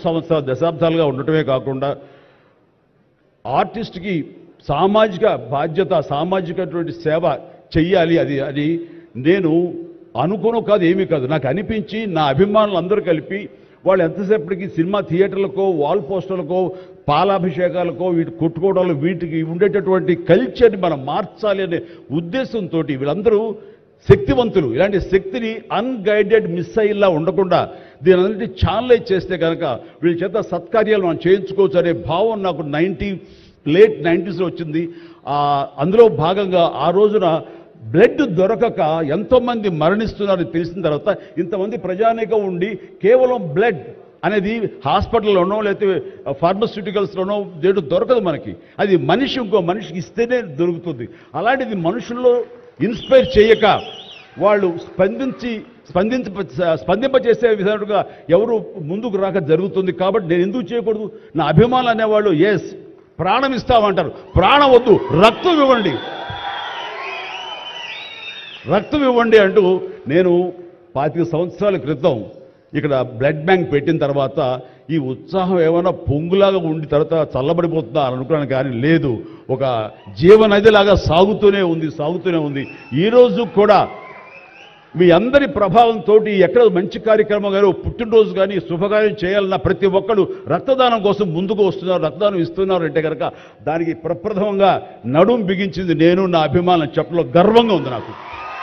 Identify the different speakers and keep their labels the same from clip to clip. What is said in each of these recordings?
Speaker 1: సంవత్సరాలు దశాబ్దాలుగా ఉండటమే కాకుండా ఆర్టిస్ట్కి సామాజిక బాధ్యత సామాజికటువంటి సేవ చెయ్యాలి. అది నేను అనుకోను కాదు, ఏమీ కాదు, నాకు అనిపించి నా అభిమానులు అందరూ కలిపి వాళ్ళు ఎంతసేపటికి సినిమా థియేటర్లకో వాల్ పోస్టర్లకో పాలాభిషేకాలకో వీటి కొట్టుకోవడాలు వీటికి ఉండేటటువంటి కల్చర్ని మనం మార్చాలి అనే ఉద్దేశంతో వీళ్ళందరూ శక్తివంతులు. ఇలాంటి శక్తిని అన్గైడెడ్ మిస్సైల్లా ఉండకుండా దీని అన్నింటి ఛానలైజ్ చేస్తే కనుక వీళ్ళ చేత సత్కార్యాలు మనం చేయించుకోవచ్చు అనే భావం నాకు లేట్ 90s వచ్చింది. అందులో భాగంగా ఆ రోజున బ్లడ్ దొరకక ఎంతోమంది మరణిస్తున్నారని తెలిసిన తర్వాత ఇంతమంది ప్రజానీకం ఉండి కేవలం బ్లడ్ అనేది హాస్పిటల్లోనో లేకపోతే ఫార్మస్యూటికల్స్లోనో దేడు దొరకదు మనకి. అది మనిషి ఇంకో మనిషికి ఇస్తేనే దొరుకుతుంది. అలాంటిది మనుషుల్లో ఇన్స్పైర్ చేయక వాళ్ళు స్పందింపచేసే విధంగా ఎవరు ముందుకు రాక జరుగుతుంది. కాబట్టి నేను ఎందుకు చేయకూడదు? నా అభిమానులు అనేవాళ్ళు ఎస్ ప్రాణం ఇస్తామంటారు, ప్రాణం వద్దు రక్తం ఇవ్వండి, రక్తం ఇవ్వండి అంటూ నేను 25 సంవత్సరాల క్రితం ఇక్కడ బ్లడ్ బ్యాంక్ పెట్టిన తర్వాత ఈ ఉత్సాహం ఏమైనా పొంగులాగా ఉండి తర్వాత చల్లబడిపోతుందా అని అనుకున్నాను. కానీ లేదు, ఒక జీవనదిలాగా సాగుతూనే ఉంది. ఈరోజు కూడా మీ అందరి ప్రభావంతో ఎక్కడ మంచి కార్యక్రమం కానీ పుట్టినరోజు కానీ శుభకార్యం చేయాలన్న ప్రతి ఒక్కరు రక్తదానం కోసం ముందుకు వస్తున్నారు, రక్తదానం ఇస్తున్నారు అంటే కనుక దానికి ప్రప్రథమంగా నడుం బిగించింది నేను, నా అభిమానులు చెప్పలో గర్వంగా ఉంది నాకు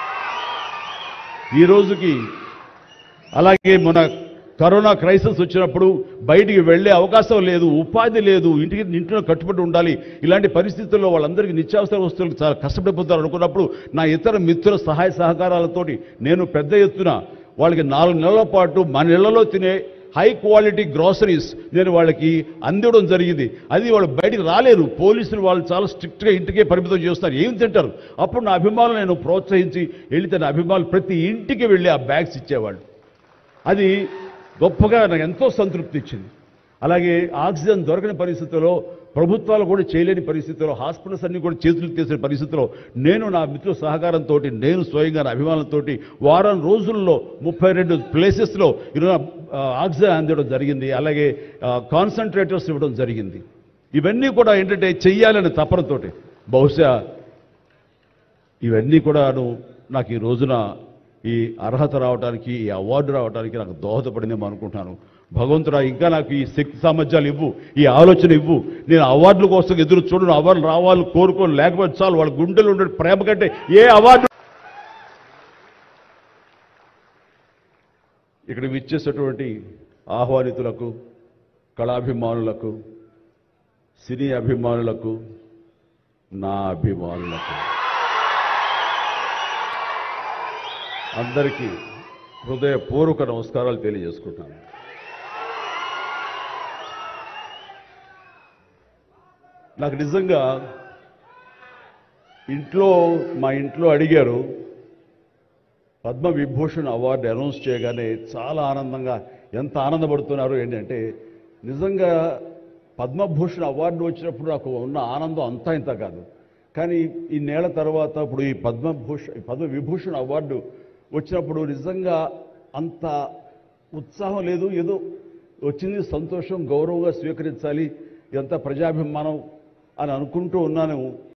Speaker 1: ఈ రోజుకి. అలాగే మన కరోనా క్రైసిస్ వచ్చినప్పుడు బయటికి వెళ్ళే అవకాశం లేదు, ఉపాధి లేదు, ఇంట్లో కట్టుబడి ఉండాలి. ఇలాంటి పరిస్థితుల్లో వాళ్ళందరికీ నిత్యావసర వస్తువులకు చాలా కష్టపడిపోతారు అనుకున్నప్పుడు నా ఇతర మిత్రుల సహాయ సహకారాలతోటి నేను పెద్ద ఎత్తున వాళ్ళకి 4 నెలల పాటు మన ఇళ్లలో తినే హై క్వాలిటీ గ్రాసరీస్ నేను వాళ్ళకి అందివ్వడం జరిగింది. అది వాళ్ళు బయటికి రాలేరు, పోలీసులు వాళ్ళు చాలా స్ట్రిక్ట్గా ఇంటికే పరిమితం చేస్తారు, ఏం తింటారు. అప్పుడు నా అభిమానులు నేను ప్రోత్సహించి వెళితే నా అభిమానులు ప్రతి ఇంటికి వెళ్ళి ఆ బ్యాగ్స్ ఇచ్చేవాళ్ళు. అది గొప్పగా నాకు ఎంతో సంతృప్తి ఇచ్చింది. అలాగే ఆక్సిజన్ దొరకని పరిస్థితుల్లో, ప్రభుత్వాలు కూడా చేయలేని పరిస్థితుల్లో, హాస్పిటల్స్ అన్ని కూడా చేతులు తీసిన పరిస్థితుల్లో నేను నా మిత్రుల సహకారంతో నేను స్వయంగా నా అభిమానులతో వారం రోజుల్లో 32 ప్లేసెస్లో ఈరోజు ఆక్సిజన్ అందివ్వడం జరిగింది. అలాగే కాన్సన్ట్రేటర్స్ ఇవ్వడం జరిగింది. ఇవన్నీ కూడా ఏంటంటే చెయ్యాలనే తపనతోటి బహుశా ఇవన్నీ కూడాను నాకు ఈ రోజున ఈ అర్హత రావడానికి, ఈ అవార్డు రావడానికి నాకు దోహదపడిందేమో అనుకుంటున్నాను. భగవంతుడా ఇంకా నాకు ఈ శక్తి సామర్థ్యాలు ఇవ్వు, ఈ ఆలోచన ఇవ్వు. నేను అవార్డుల కోసం ఎదురు చూడను, అవార్డులు రావాలి కోరుకోను, లేకపోతే చాలు వాళ్ళ గుండెలు ఉండే ప్రేమ కంటే ఏ అవార్డు. ఇక్కడ విచ్చేసేటువంటి ఆహ్వానితులకు, కళాభిమానులకు, సినీ అభిమానులకు, నా అభిమానులకు అందరికీ హృదయపూర్వక నమస్కారాలు తెలియజేసుకుంటాను. నాకు నిజంగా మా ఇంట్లో అడిగారు పద్మవిభూషణ్ అవార్డు అనౌన్స్ చేయగానే చాలా ఆనందంగా, ఎంత ఆనందపడుతున్నారు ఏంటంటే నిజంగా పద్మభూషణ్ అవార్డు వచ్చినప్పుడు నాకు ఉన్న ఆనందం అంతా ఇంత కాదు. కానీ ఇన్నేళ్ల తర్వాత ఇప్పుడు ఈ పద్మవిభూషణ్ అవార్డు వచ్చినప్పుడు నిజంగా అంత ఉత్సాహం లేదు. ఏదో వచ్చింది, సంతోషం, గౌరవంగా స్వీకరించాలి, ఇదంతా ప్రజాభిమానం అని అనుకుంటూ ఉన్నాను.